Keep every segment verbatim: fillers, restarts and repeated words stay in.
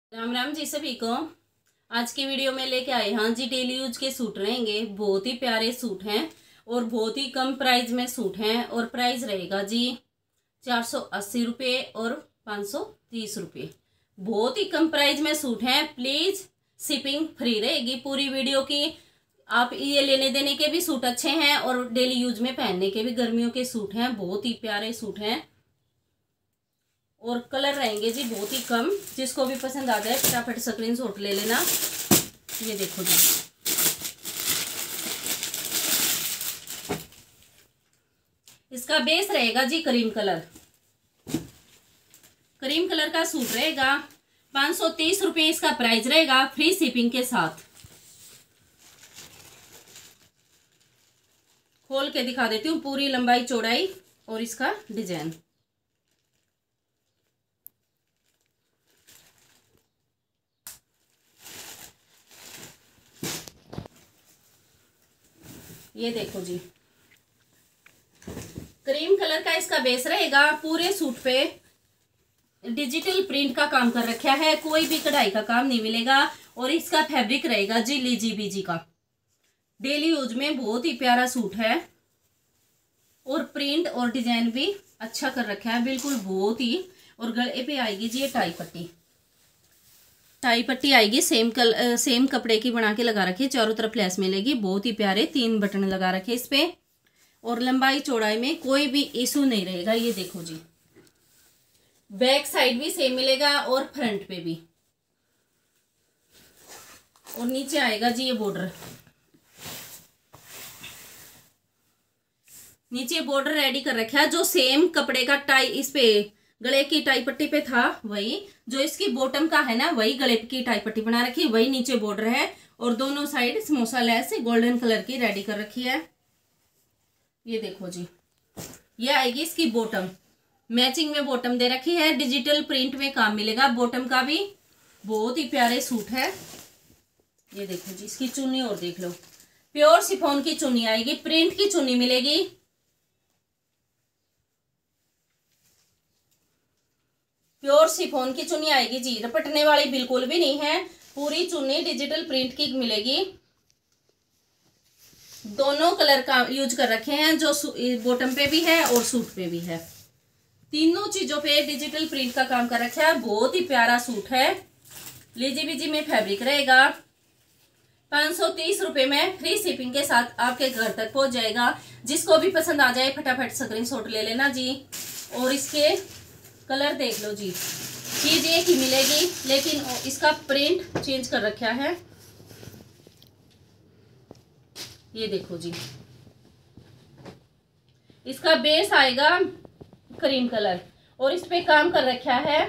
राम राम जी सभी को। आज की वीडियो में लेके आए हाँ जी डेली यूज के सूट रहेंगे। बहुत ही प्यारे सूट हैं और बहुत ही कम प्राइस में सूट हैं और प्राइस रहेगा जी चार सौ अस्सी रुपये और पाँच सौ तीस रुपये। बहुत ही कम प्राइस में सूट हैं। प्लीज शिपिंग फ्री रहेगी पूरी वीडियो की। आप ये लेने देने के भी सूट अच्छे हैं और डेली यूज में पहनने के भी गर्मियों के सूट हैं। बहुत ही प्यारे सूट हैं और कलर रहेंगे जी बहुत ही कम। जिसको भी पसंद आ जाए फटाफट स्क्रीनशॉट ले लेना। ये देखो जी, इसका बेस रहेगा जी क्रीम कलर। क्रीम कलर का सूट रहेगा। पाँच सौ तीस रुपये इसका प्राइस रहेगा फ्री शिपिंग के साथ। खोल के दिखा देती हूँ पूरी लंबाई चौड़ाई और इसका डिजाइन। ये देखो जी, क्रीम कलर का इसका बेस रहेगा। पूरे सूट पे डिजिटल प्रिंट का काम कर रखा है, कोई भी कढ़ाई का काम नहीं मिलेगा। और इसका फैब्रिक रहेगा जी लीजी बीजी का। डेली यूज में बहुत ही प्यारा सूट है और प्रिंट और डिजाइन भी अच्छा कर रखा है बिल्कुल बहुत ही। और गले पे आएगी जी ये टाई पट्टी। टाई पट्टी आएगी सेम कल सेम कपड़े की बना के लगा रखी है। चारों तरफ लेस मिलेगी। बहुत ही प्यारे तीन बटन लगा रखे इस पे और लंबाई चौड़ाई में कोई भी इशू नहीं रहेगा। ये देखो जी, बैक साइड भी सेम मिलेगा और फ्रंट पे भी। और नीचे आएगा जी ये बॉर्डर। नीचे बॉर्डर रेडी कर रखा है जो सेम कपड़े का टाई इस पे गले की टाई पट्टी पे था वही जो इसकी बॉटम का है ना, वही गले की टाई पट्टी बना रखी है, वही नीचे बॉर्डर है। और दोनों side samosa lace golden colour की रेडी कर रखी है। ये देखो जी, ये आएगी इसकी बॉटम। मैचिंग में बॉटम दे रखी है। डिजिटल प्रिंट में काम मिलेगा बॉटम का भी। बहुत ही प्यारे सूट है। ये देखो जी, इसकी चुन्नी और देख लो। प्योर शिफॉन की चुन्नी आएगी, प्रिंट की चुन्नी मिलेगी। प्योर शिफॉन की चुन्नी आएगी जी, रपटने वाली बिल्कुल भी नहीं है। पूरी चुन्नी डिजिटल प्रिंट की मिलेगी। दोनों कलर का यूज कर रखे हैं जो बॉटम पे भी है और सूट पे भी है। तीनों चीजों पे डिजिटल प्रिंट का काम कर रखा है। बहुत ही प्यारा सूट है। लीजी बीजी में फैब्रिक रहेगा। पाँच सौ तीस रुपये में फ्री शिपिंग के साथ आपके घर तक पहुंच जाएगा। जिसको भी पसंद आ जाए फटाफट स्क्रीनशॉट ले लेना जी। और इसके कलर देख लो जी, चीज एक ही मिलेगी लेकिन इसका प्रिंट चेंज कर रखा है। ये देखो जी, इसका बेस आएगा क्रीम कलर और इस पे काम कर रखा है।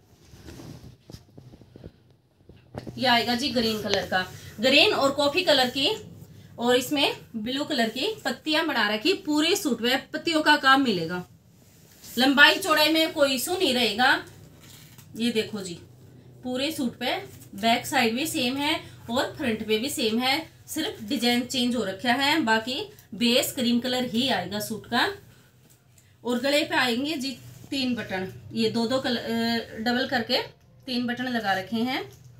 ये आएगा जी ग्रीन कलर का, ग्रीन और कॉफी कलर की। और इसमें ब्लू कलर की पत्तियां बना रखी। पूरे सूट में पत्तियों का काम मिलेगा। लंबाई चौड़ाई में कोई इशू नहीं रहेगा। ये देखो जी, पूरे सूट पे बैक साइड भी सेम है और फ्रंट पे भी सेम है। सिर्फ डिजाइन चेंज हो रखा है, बाकी बेस क्रीम कलर ही आएगा सूट का। और गले पे आएंगे जी तीन बटन। ये दो दो कलर डबल करके तीन बटन लगा रखे हैं।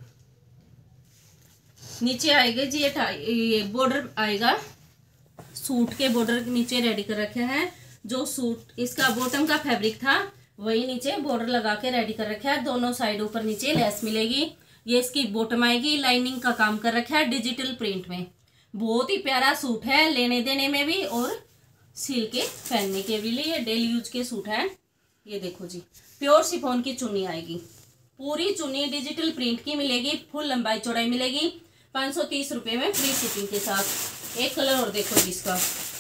नीचे आएंगे जी ये ये बॉर्डर आएगा। सूट के बॉर्डर नीचे रेडी कर रखे हैं। जो सूट इसका बॉटम का फैब्रिक था वही नीचे बॉर्डर लगा के रेडी कर रखा है। दोनों साइड ऊपर नीचे लेस मिलेगी। ये इसकी बॉटम आएगी। लाइनिंग का काम कर रखा है डिजिटल प्रिंट में। बहुत ही प्यारा सूट है लेने देने में भी और सिल के पहनने के भी लिए डेली यूज के सूट है। ये देखो जी, प्योर शिफॉन की चुन्नी आएगी। पूरी चुन्नी डिजिटल प्रिंट की मिलेगी। फुल लंबाई चौड़ाई मिलेगी। पाँच सौ तीस रुपये में फ्री शिपिंग के साथ। एक कलर और देखो जी, इसका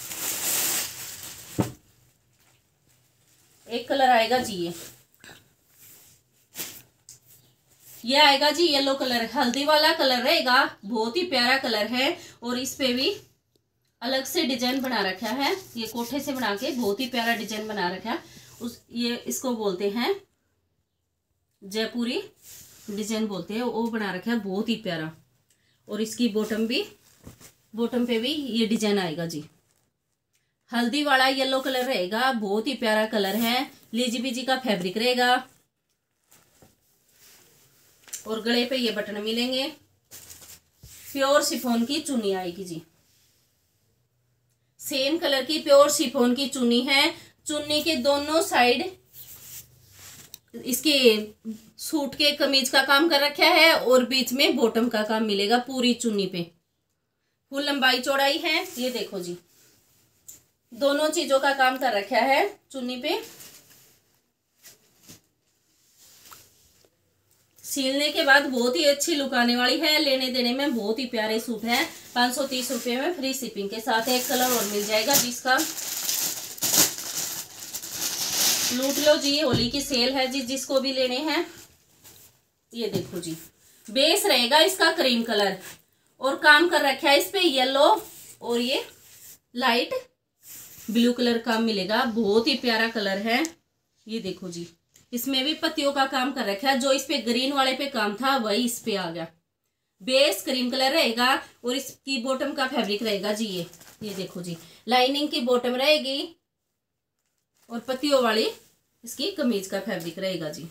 एक कलर आएगा जी। ये ये आएगा जी येलो कलर, हल्दी वाला कलर रहेगा। बहुत ही प्यारा कलर है और इस पे भी अलग से डिजाइन बना रखा है। ये कोठे से बना के बहुत ही प्यारा डिजाइन बना रखा है। उस ये इसको बोलते हैं जयपुरी डिजाइन बोलते हैं, वो बना रखा है बहुत ही प्यारा। और इसकी बॉटम भी बॉटम पे भी ये डिजाइन आएगा जी। हल्दी वाला येलो कलर रहेगा। बहुत ही प्यारा कलर है। लीजी बीजी का फैब्रिक रहेगा। और गले पे ये बटन मिलेंगे। प्योर शिफॉन की चुन्नी आएगी जी, सेम कलर की प्योर शिफॉन की चुन्नी है। चुन्नी के दोनों साइड इसके सूट के कमीज का काम कर रखा है और बीच में बॉटम का काम मिलेगा पूरी चुन्नी पे। फुल लंबाई चौड़ाई है, ये देखो जी, दोनों चीजों का काम कर रखा है चुन्नी पे। सीलने के बाद बहुत ही अच्छी लुक आने वाली है। लेने देने में बहुत ही प्यारे सूट है। पाँच सौ तीस रुपये में फ्री शिपिंग के साथ एक कलर और मिल जाएगा जिसका लूट लो जी, होली की सेल है जी, जिसको भी लेने हैं। ये देखो जी, बेस रहेगा इसका क्रीम कलर और काम कर रखा है इस पे येलो और ये लाइट ब्लू कलर का मिलेगा। बहुत ही प्यारा कलर है। ये देखो जी, इसमें भी पत्तियों का काम कर रखा है। जो इस पे ग्रीन वाले पे काम था वही इस पे आ गया। बेस क्रीम कलर रहेगा और इसकी बॉटम का फैब्रिक रहेगा जी ये ये देखो जी, लाइनिंग की बॉटम रहेगी और पत्तियों वाली इसकी कमीज का फैब्रिक रहेगा जी।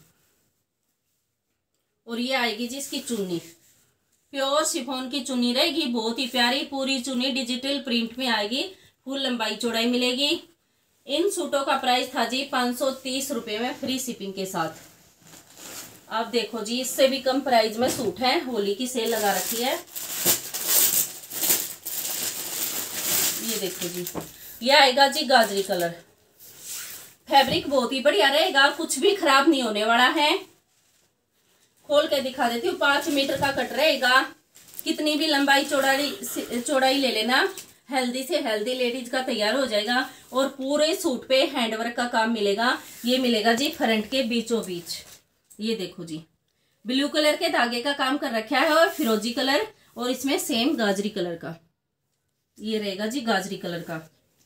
और ये आएगी जी इसकी चुन्नी, प्योर शिफॉन की चुन्नी रहेगी। बहुत ही प्यारी पूरी चुन्नी डिजिटल प्रिंट में आएगी। फुल लंबाई चौड़ाई मिलेगी। इन सूटों का प्राइस था जी पाँच सौ तीस रुपये में फ्री शिपिंग के साथ। आप देखो जी, इससे भी कम प्राइस में सूट है। होली की सेल लगा रखी है। ये देखो जी, ये आएगा जी गाजरी कलर। फैब्रिक बहुत ही बढ़िया रहेगा, कुछ भी खराब नहीं होने वाला है। खोल के दिखा देती हूँ। पांच मीटर का कट रहेगा। कितनी भी लंबाई चौड़ाई चौड़ाई ले लेना, हेल्दी से हेल्दी लेडीज का तैयार हो जाएगा। और पूरे सूट पे हैंडवर्क का काम मिलेगा। ये मिलेगा जी फ्रंट के बीचों बीच। ये देखो जी, ब्लू कलर के धागे का काम कर रखा है और फिरोजी कलर और इसमें सेम गाजरी कलर का ये रहेगा जी, गाजरी कलर का।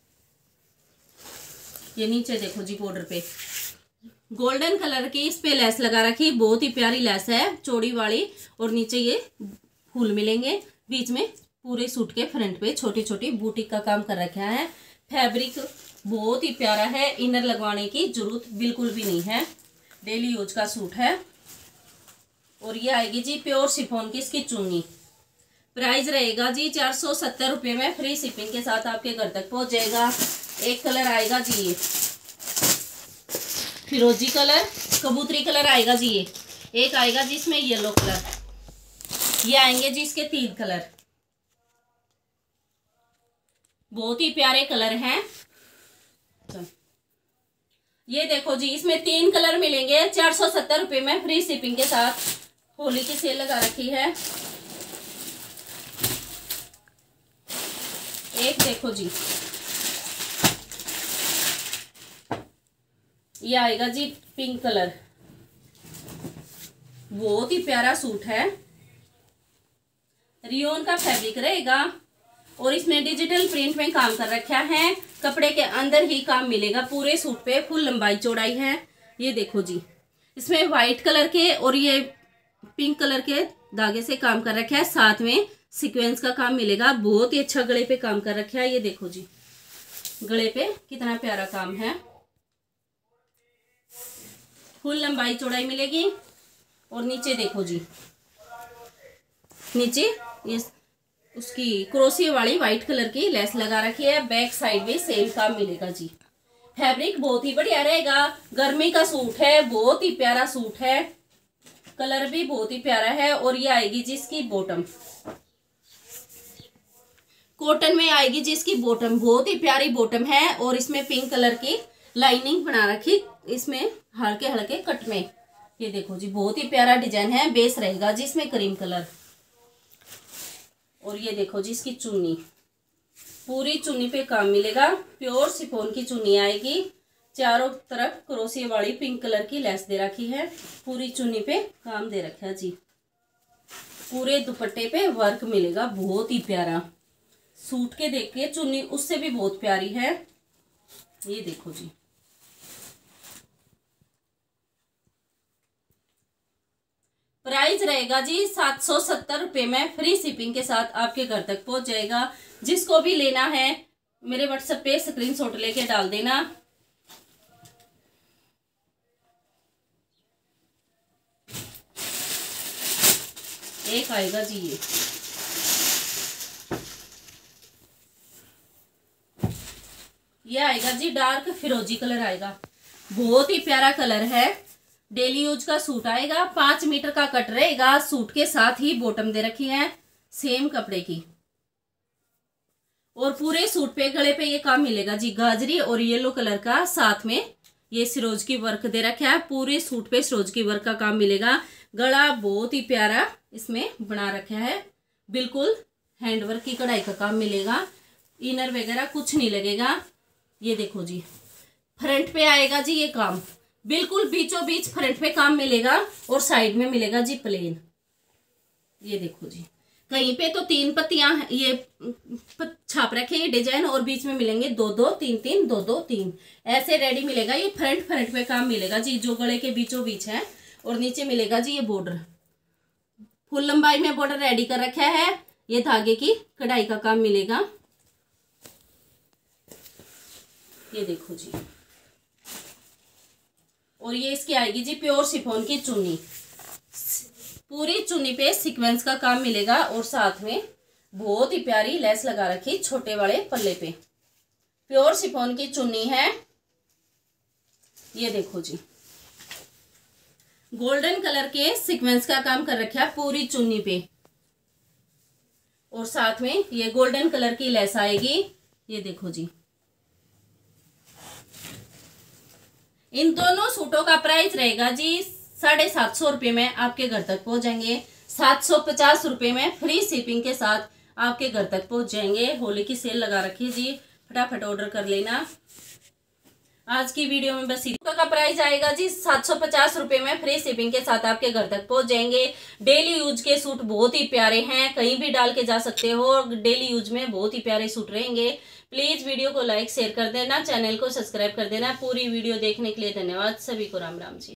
ये नीचे देखो जी, बॉर्डर पे गोल्डन कलर की इस पे लेस लगा रखी। बहुत ही प्यारी लेस है, चौड़ी वाली। और नीचे ये फूल मिलेंगे। बीच में पूरे सूट के फ्रंट पे छोटी छोटी बूटीक का काम कर रखा है। फैब्रिक बहुत ही प्यारा है। इनर लगवाने की जरूरत बिल्कुल भी नहीं है। डेली यूज का सूट है। और ये आएगी जी प्योर शिफॉन की इसकी चुन्नी। प्राइस रहेगा जी चार सौ सत्तर रुपये में फ्री शिपिंग के साथ आपके घर तक पहुंच जाएगा। एक कलर आएगा जी ये फिरोजी कलर, कबूतरी कलर आएगा जी ये। एक आएगा जी इसमें येलो कलर। ये आएंगे जी इसके तीन कलर। बहुत ही प्यारे कलर हैं। ये देखो जी, इसमें तीन कलर मिलेंगे चार सौ सत्तर रुपये में फ्री शिपिंग के साथ। होली की सेल लगा रखी है। एक देखो जी, ये आएगा जी पिंक कलर। बहुत ही प्यारा सूट है। रियोन का फैब्रिक रहेगा और इसमें डिजिटल प्रिंट में काम कर रखा है। कपड़े के अंदर ही काम मिलेगा पूरे सूट पे। फुल लंबाई चौड़ाई है। ये देखो जी, इसमें व्हाइट कलर के और ये पिंक कलर के धागे से काम कर रखा है। साथ में सीक्वेंस का काम मिलेगा। बहुत ही अच्छा गले पे काम कर रखा है। ये देखो जी, गले पे कितना प्यारा काम है। फुल लंबाई चौड़ाई मिलेगी। और नीचे देखो जी, नीचे ये उसकी क्रोशिया वाली व्हाइट कलर की लेस लगा रखी है। बैक साइड में सेम काम मिलेगा जी। फैब्रिक बहुत ही बढ़िया रहेगा। गर्मी का सूट है, बहुत ही प्यारा सूट है। कलर भी बहुत ही प्यारा है। और ये आएगी जी इसकी बॉटम, कॉटन में आएगी जी इसकी बॉटम। बहुत ही प्यारी बॉटम है। और इसमें पिंक कलर की लाइनिंग बना रखी, इसमें हल्के हल्के कट में। ये देखो जी, बहुत ही प्यारा डिजाइन है। बेस रहेगा जी इसमें क्रीम कलर। और ये देखो जी इसकी चुन्नी, पूरी चुन्नी पे काम मिलेगा। प्योर शिफॉन की चुन्नी आएगी। चारों तरफ क्रोशिया वाली पिंक कलर की लेस दे रखी है। पूरी चुन्नी पे काम दे रखा है जी। पूरे दुपट्टे पे वर्क मिलेगा। बहुत ही प्यारा सूट के देख के चुन्नी उससे भी बहुत प्यारी है। ये देखो जी, प्राइस रहेगा जी सात सौ सत्तर रुपये में फ्री शिपिंग के साथ आपके घर तक पहुंच जाएगा। जिसको भी लेना है मेरे व्हाट्सएप पे स्क्रीनशॉट लेके डाल देना। एक आएगा जी ये, ये आएगा जी डार्क फिरोजी कलर आएगा, बहुत ही प्यारा कलर है। डेली यूज का सूट आएगा, पांच मीटर का कट रहेगा, सूट के साथ ही बॉटम दे रखी है सेम कपड़े की। और पूरे सूट पे गले पे ये काम मिलेगा जी गाजरी और येलो कलर का, साथ में ये सिरोज की वर्क दे रखा है। पूरे सूट पे सिरोज की वर्क का काम मिलेगा। गला बहुत ही प्यारा इसमें बना रखा है, बिल्कुल हैंडवर्क की कढ़ाई का काम मिलेगा। इनर वगैरह कुछ नहीं लगेगा। ये देखो जी फ्रंट पे आएगा जी ये काम, बिल्कुल बीचों बीच फ्रंट पे काम मिलेगा और साइड में मिलेगा जी प्लेन। ये देखो जी कहीं पे तो तीन पत्तियां ये छाप रखे ये डिजाइन और बीच में मिलेंगे दो दो तीन तीन दो दो तीन, ऐसे रेडी मिलेगा। ये फ्रंट फ्रंट पे काम मिलेगा जी जो गले के बीचों बीच है। और नीचे मिलेगा जी ये बॉर्डर, फुल लंबाई में बॉर्डर रेडी कर रखा है। ये धागे की कढ़ाई का काम मिलेगा। ये देखो जी, और ये इसकी आएगी जी प्योर शिफॉन की चुन्नी, पूरी चुन्नी पे सीक्वेंस का काम मिलेगा और साथ में बहुत ही प्यारी लेस लगा रखी छोटे वाले पल्ले पे। प्योर शिफॉन की चुन्नी है। ये देखो जी गोल्डन कलर के सीक्वेंस का काम कर रखा है पूरी चुन्नी पे और साथ में ये गोल्डन कलर की लेस आएगी। ये देखो जी इन दोनों सूटों का प्राइस रहेगा जी साढ़े सात सौ रुपये में आपके घर तक पहुंच जाएंगे। सात सौ पचास रुपये में फ्री शिपिंग के साथ आपके घर तक पहुंच जाएंगे। होली की सेल लगा रखी है जी, फटाफट ऑर्डर कर लेना। आज की वीडियो में बस इतना का प्राइस आएगा जी सात सौ पचास रुपये में फ्री शिपिंग के साथ आपके घर तक पहुंच जाएंगे। डेली यूज के सूट बहुत ही प्यारे हैं, कहीं भी डाल के जा सकते हो। डेली यूज में बहुत ही प्यारे सूट रहेंगे। प्लीज वीडियो को लाइक शेयर कर देना, चैनल को सब्सक्राइब कर देना। पूरी वीडियो देखने के लिए धन्यवाद। सभी को राम राम जी।